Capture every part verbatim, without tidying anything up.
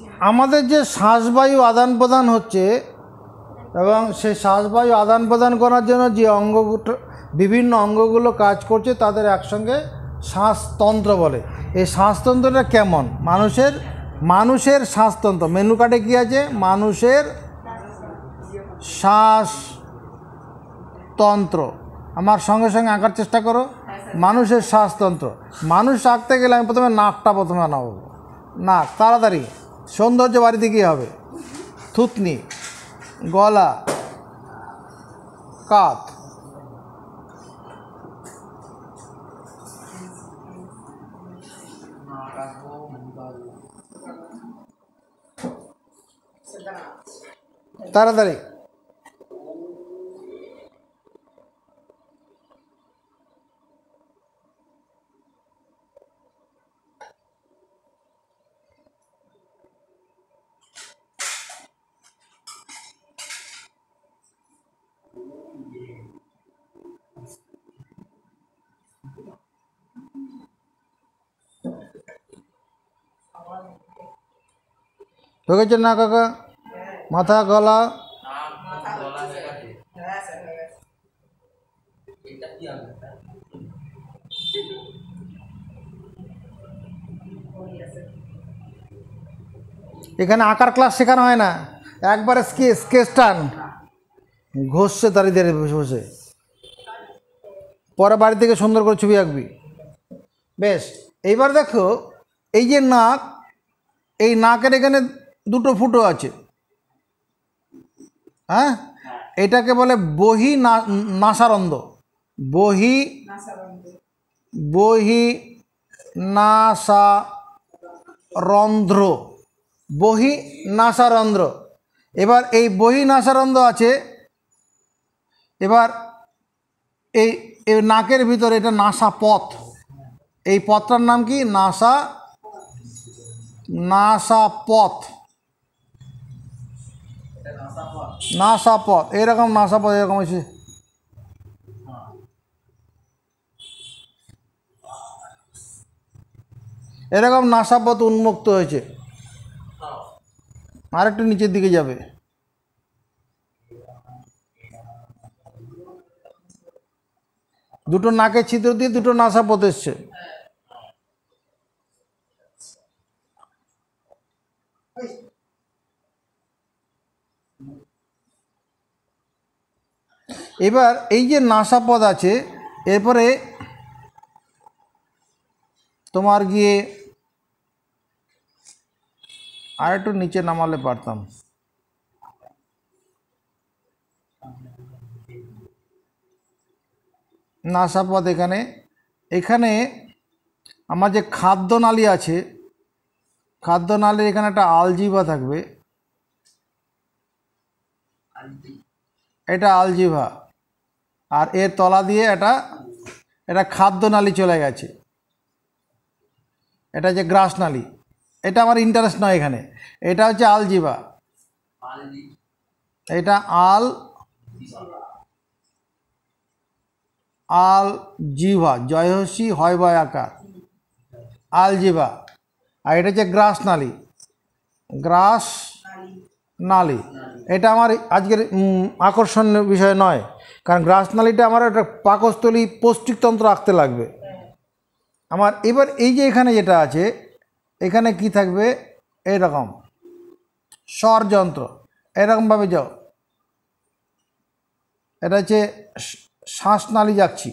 আমাদের যে শ্বাসবায়ু আদান প্রদান হচ্ছে এবং সেই শ্বাসবায়ু আদান প্রদান করার জন্য যে অঙ্গ বিভিন্ন অঙ্গগুলো কাজ করছে তাদের একসঙ্গে শ্বাসতন্ত্র বলে। এই শ্বাসতন্ত্রটা কেমন? মানুষের মানুষের শ্বাসতন্ত্র মেনু কার্ডে কী আছে? মানুষের শ্বাসতন্ত্র। আমার সঙ্গে সঙ্গে আঁকার চেষ্টা করো। মানুষের শ্বাসতন্ত্র। মানুষ আঁকতে গেলে আমি প্রথমে নাকটা প্রথমে আনাবো। নাক, তাড়াতাড়ি। সৌন্দর্য বাড়িতে কী হবে? থুতনি, গলা, কাত, তাড়াতাড়ি। ঢুকেছে না কাকা? মাথা, গলা, এখানে আঁকার ক্লাস শেখানো হয় না, একবারে স্কেচ স্কেচ টান ঘষছে দাঁড়িয়ে দাঁড়িয়ে বসে বসে। পরে বাড়ি থেকে সুন্দর করে ছবি আঁকবি। বেশ, এইবার দেখো এই যে নাক, এই নাকের এখানে দুটো ফুটো আছে, হ্যাঁ, এটাকে বলে বহি নাসারন্ধ্র। বহি বহি নাসারন্ধ্র, বহি নাসারন্ধ্র। এবার এই বহি নাসারন্ধ্র আছে। এবার এই নাকের ভিতরে এটা নাসাপথ। এই পথটার নাম কি? নাসা নাসাপথ নাসাপথ এরকম নাসাপথ এরকম আছে। এরকম নাসাপথ উন্মুক্ত হয়েছে। আর একটু নিচের দিকে যাবে। দুটো নাকের ছিদ্র দিয়ে দুটো নাসাপথ এসছে। এবার এই যে নাসাপথ আছে, এরপরে তোমার গিয়ে আর একটু নিচে নামালে পারতাম। নাসাপথ এখানে এখানে আমার যে খাদ্যনালী আছে, খাদ্যনালীর এখানে একটা আলজিভা থাকবে। এটা আলজিভা। আর এর তলা দিয়ে এটা এটা খাদ্যনালী চলে গেছে। এটা যে গ্রাসনালী, এটা আমার ইন্টারেস্ট নয় এখানে। এটা হচ্ছে আলজিভা। এটা আল আলজিভা, জয়হসি হয় বয় আকার, আলজিভা। আর এটা হচ্ছে গ্রাস নালী, গ্রাস নালী। এটা আমার আজকের আকর্ষণীয় বিষয় নয়, কারণ গ্রাস নালীটা আমার একটা পাকস্থলী পৌষ্টিকতন্ত্র আঁকতে লাগবে আমার। এবার এই যে এখানে যেটা আছে, এখানে কি থাকবে? এইরকম স্বরযন্ত্র, এরকমভাবে যাও। এটা হচ্ছে শ্বাসনালী যাচ্ছি।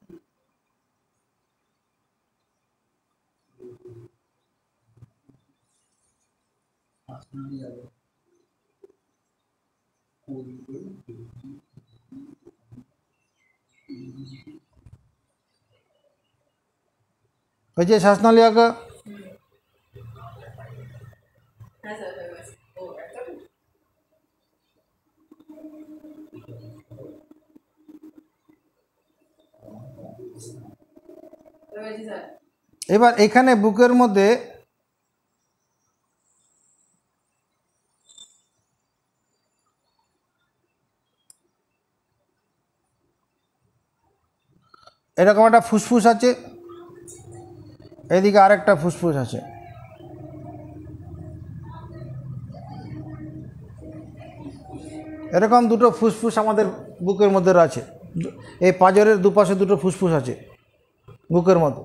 হয়েছে শ্বাসনালী আঁকা? এবার এখানে বুকের মধ্যে এরকম একটা ফুসফুস আছে, এদিকে আরেকটা ফুসফুস আছে। এরকম দুটো ফুসফুস আমাদের বুকের মধ্যে আছে, এই পাঁজরের দুপাশে দুটো ফুসফুস আছে বুকের মধ্যে।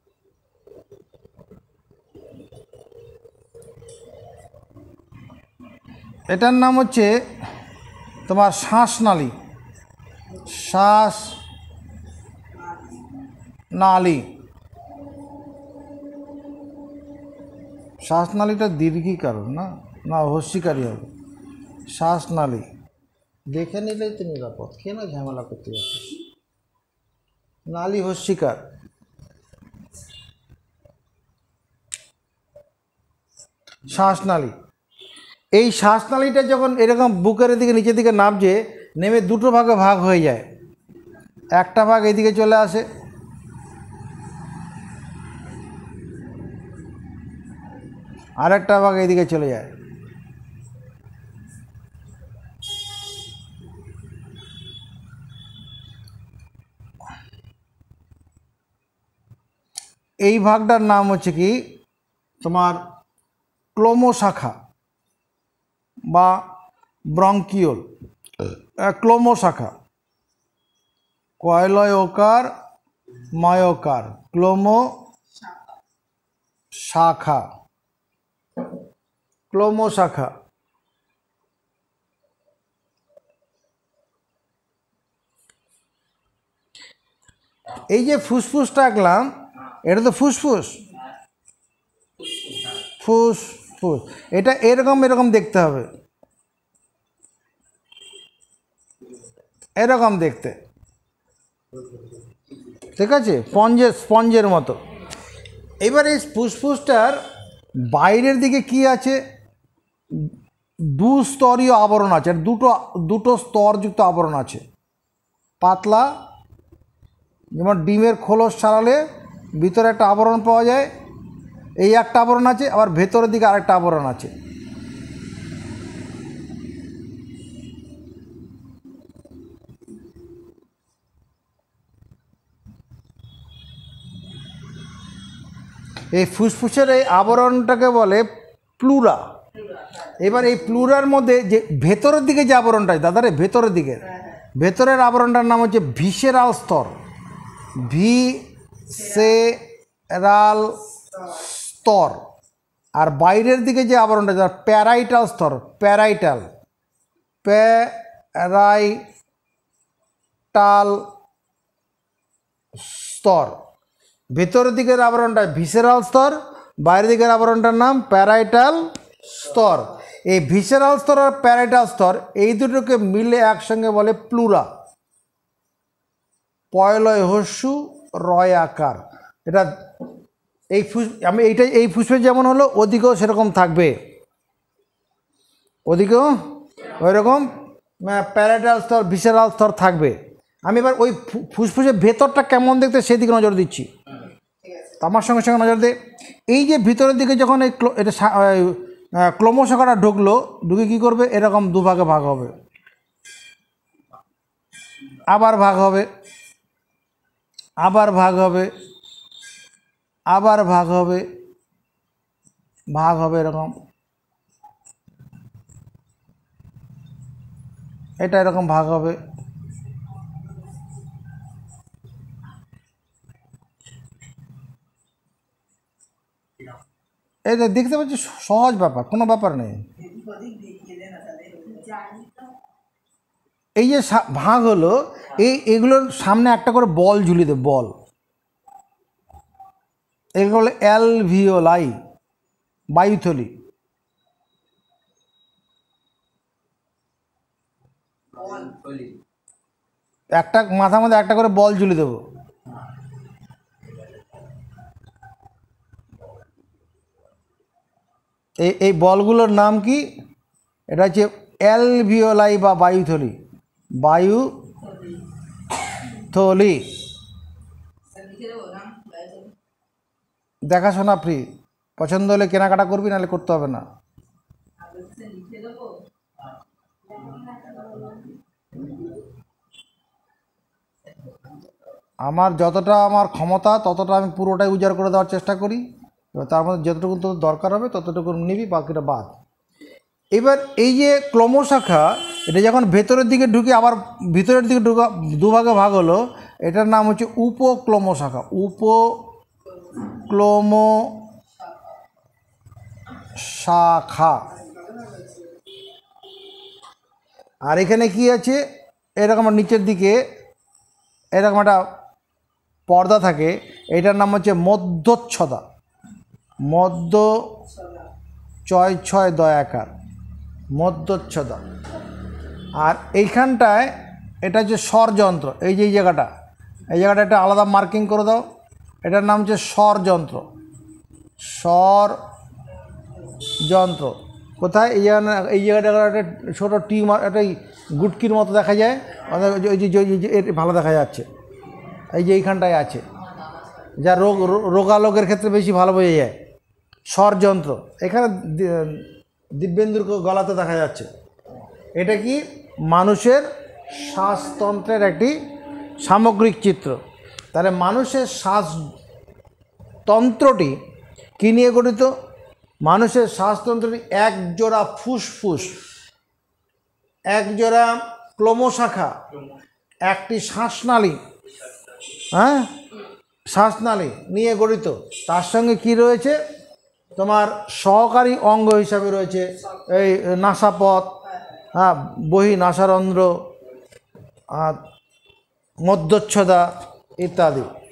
এটার নাম হচ্ছে তোমার শ্বাসনালী, শ্বাস নালী। শ্বাসনালীটা দীর্ঘিকারণ না, না হস্যিকারী হবে। শ্বাসনালী দেখে নিলেই তো নিরাপদ, কেন ঝামেলা করতে যাচ্ছিস? নালী হস্যিকার। শ্বাসনালী, এই শ্বাসনালীটা যখন এরকম বুকের দিকে নিচের দিকে নামছে, নেমে দুটো ভাগে ভাগ হয়ে যায়। একটা ভাগ এইদিকে চলে আসে, আর একটা ভাগ এইদিকে চলে যায়। এই ভাগটার নাম হচ্ছে কি তোমার ক্লোমশাখা বা ব্রঙ্কিওল। ক্লোমশাখা, কয়লয় ওকার ময়োকার, ক্লোমো শাখা, ক্লোমশাখা। এই যে ফুসফুসটা আঁকলাম, এটা তো ফুসফুস, ফুসফুস। এটা এরকম এরকম দেখতে হবে, এরকম দেখতে, ঠিক আছে, স্পঞ্জের স্পঞ্জের মতো। এবার এই ফুসফুসটার বাইরের দিকে কি আছে? দুস্তরীয় আবরণ আছে, আর দুটো দুটো স্তরযুক্ত আবরণ আছে। পাতলা, যেমন ডিমের খোলস ছাড়ালে ভিতরে একটা আবরণ পাওয়া যায়, এই একটা আবরণ আছে, আবার ভেতরের দিকে আরেকটা আবরণ আছে। এই ফুসফুসের এই আবরণটাকে বলে প্লুরা। এবার এই প্লুরার মধ্যে যে ভেতরের দিকে যে আবরণটা, দাদারে ভেতরের দিকে, ভেতরের আবরণটার নাম হচ্ছে ভিসেরাল স্তর, ভিসেরাল স্তর। আর বাইরের দিকে যে আবরণটা, যার প্যারাইটাল স্তর, প্যারাইটাল, প্যারাইটাল স্তর। ভেতরের দিকের আবরণটা ভিসেরাল স্তর, বাইরের দিকের আবরণটার নাম প্যারাইটাল স্তর। এই ভিসেরাল স্তর আর প্যারাইটাল স্তর এই দুটোকে মিলে একসঙ্গে বলে প্লুরা। পয়লয় হস্যু রয় আকার। এটা এই ফুস আমি এইটা এই ফুসফুস যেমন হলো, ওদিকেও সেরকম থাকবে, ওদিকেও ওই রকম প্যারাইটাল স্তর ভিসেরাল স্তর থাকবে। আমি এবার ওই ফুসফুসের ভেতরটা কেমন দেখতে সেদিকে নজর দিচ্ছি, আমার সঙ্গে সঙ্গে নজর দে। এই যে ভিতরের দিকে যখন এই এটা ক্লোমশাখাটা ঢুকলো, ঢুকে কী করবে? এরকম দুভাগে ভাগ হবে, আবার ভাগ হবে, আবার ভাগ হবে, আবার ভাগ হবে, ভাগ হবে এরকম। এটা এরকম ভাগ হবে। এই দেখতে পাচ্ছি, সহজ ব্যাপার, কোনো ব্যাপার নেই। এই যে ভাগ হলো, এই এগুলোর সামনে একটা করে বল ঝুলিয়ে দেব, বল। এগুলো হলো অ্যালভিওলাই, বায়ুথলি। একটা মাথার মধ্যে একটা করে বল ঝুলিয়ে দেবো। এই এই বলগুলোর নাম কি? এটা হচ্ছে অ্যালভিওলাই বা বায়ুথলি, বায়ুথলি। দেখাশোনা ফ্রি, পছন্দ হলে কেনাকাটা করবি, নাহলে করতে হবে না। আমার যতটা আমার ক্ষমতা ততটা আমি পুরোটাই উজাড় করে দেওয়ার চেষ্টা করি। এবার তার মধ্যে যতটুকু তোর দরকার হবে ততটুকু নিবি, বাকিটা বাদ। এবার এই যে ক্লোমশাখা, এটা যখন ভেতরের দিকে ঢুকে আবার ভিতরের দিকে ঢুকা দুভাগে ভাগ হলো, এটার নাম হচ্ছে উপক্লোম শাখা। উপক্লোম শাখা। আর এখানে কি আছে, এরকম নিচের দিকে এরকম একটা পর্দা থাকে, এটার নাম হচ্ছে মধ্যচ্ছদা। মধ্য ছয় ছয় দয়াকার, মধ্যচ্ছদা। আর এইখানটায় এটা হচ্ছে স্বরযন্ত্র। এই যে এই জায়গাটা, এই জায়গাটা একটা আলাদা মার্কিং করে দাও, এটার নাম হচ্ছে স্বরযন্ত্র। স্বর যন্ত্র কোথায়? এই জায়গা, এই জায়গাটা একটা ছোটো টি, একটা গুটকির মতো দেখা যায়, ওই যে এর ভালো দেখা যাচ্ছে, এই যে এইখানটায় আছে, যা রোগ রোগালোকের ক্ষেত্রে বেশি ভালো বোঝা যায়। স্বরযন্ত্র এখানে দিব্যেন্দুর গলাতে দেখা যাচ্ছে। এটা কি? মানুষের শ্বাসতন্ত্রের একটি সামগ্রিক চিত্র। তাহলে মানুষের শ্বাসতন্ত্রটি কী নিয়ে গঠিত? মানুষের শ্বাসতন্ত্রটি এক জোড়া ফুসফুস, এক জোড়া ক্লোমশাখা, একটি শ্বাসনালী, হ্যাঁ শ্বাসনালী নিয়ে গঠিত। তার সঙ্গে কি রয়েছে? তোমার সহকারী অঙ্গ হিসাবে রয়েছে এই নাসাপথ, হ্যাঁ বহি নাসারন্ধ্র, মধ্যচ্ছদা ইত্যাদি।